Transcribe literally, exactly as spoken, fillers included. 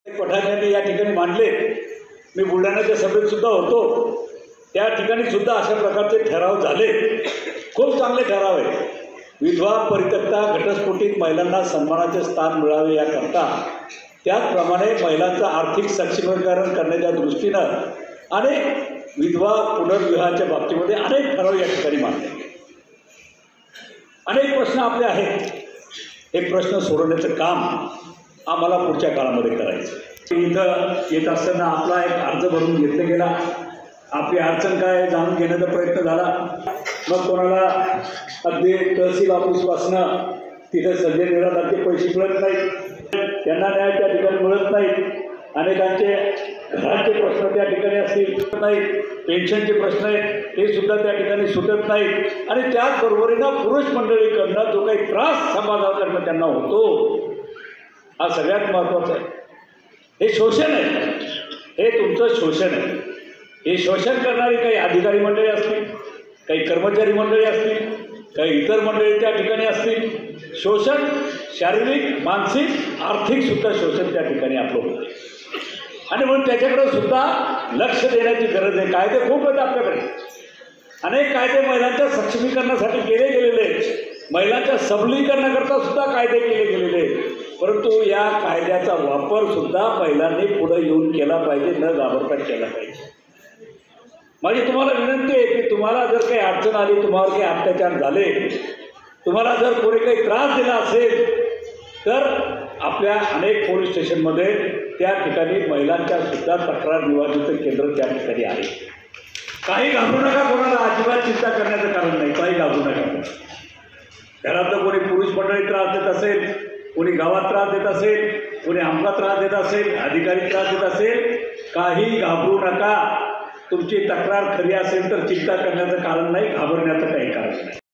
पठाणाने या ठिकाणी मांडले। मी बुलढाण्याच्या सभेत सुद्धा होतो, त्या ठिकाणी सुद्धा अशा प्रकारचे ठराव झाले। खूप चांगले ठराव आहे। विधवा परित्यक्ता घटस्फोटित महिलांना सन्मानाचे स्थान मिळावे याकरता, त्याचप्रमाणे महिलांचं आर्थिक सक्षमीकरण करण्याच्या दृष्टीनं अनेक विधवा पुनर्विवाहाच्या बाबतीमध्ये अनेक ठराव या ठिकाणी मांडले। अनेक प्रश्न आपले आहेत, हे प्रश्न सोडवण्याचं काम आम्हाला पुढच्या काळामध्ये करायचं। इथं येत असताना आपला एक अर्ज भरून घेतला गेला, आपली अडचण काय जाणून घेण्याचा प्रयत्न झाला। मग कोणाला अगदी तहसील ऑफिसपासनं तिथे संजय निराधारचे पैसे मिळत नाहीत, त्यांना न्याय त्या ठिकाणी मिळत नाहीत। अनेकांचे घरांचे प्रश्न त्या ठिकाणी असतील नाहीत, पेन्शनचे प्रश्न आहेत ते सुद्धा त्या ठिकाणी सुटत नाहीत। आणि त्याचबरोबरीनं पुरुष मंडळीकडनं जो काही त्रास समाजाकडनं त्यांना होतो, हा सगळ्यात महत्त्वाचा आहे। हे शोषण आहे, हे तुमचं शोषण आहे। हे शोषण करणारी काही अधिकारी मंडळी असतील, काही कर्मचारी मंडळी असतील, काही इतर मंडळी त्या ठिकाणी असतील। शोषण शारीरिक, मानसिक, आर्थिक सुद्धा शोषण त्या ठिकाणी आपलं होतं आणि म्हणून त्याच्याकडे सुद्धा लक्ष देण्याची गरज आहे। कायदे खूप आहेत आपल्याकडे, अनेक कायदे महिलांच्या सक्षमीकरणासाठी केले गेलेले आहेत, महिलांच्या सबलीकरणाकरता सुद्धा कायदे केले गेलेले आहेत। परंतु या कायद्याचा वापर सुद्धा महिलांनी पुढे येऊन केला पाहिजे, न घाबरता केला पाहिजे। माझी तुम्हाला विनंती आहे की तुम्हाला जर काही अडचण आली, तुम्हाला काही अत्याचार झाले, तुम्हाला जर कोणी काही त्रास दिला असेल, तर आपल्या अनेक पोलीस स्टेशनमध्ये त्या ठिकाणी महिलांच्या सुद्धा तक्रार निवारणाचं केंद्र त्या ठिकाणी आहे। काही घाबरू नका, कोणाला अजिबात चिंता करण्याचं कारण नाही, काही घाबरू नका। घरातलं कोणी पुरुष मंडळी त्रास देत असेल, कोणी गावात त्रास देत असेल, कोणी आमका त्रास देत असेल, अधिकारी त्रास देत असेल, काही घाबरू नका। तुमची तक्रार खरी असेल तर चिंता करण्याचं कारण नाही, घाबरण्याचं काही कारण नाही।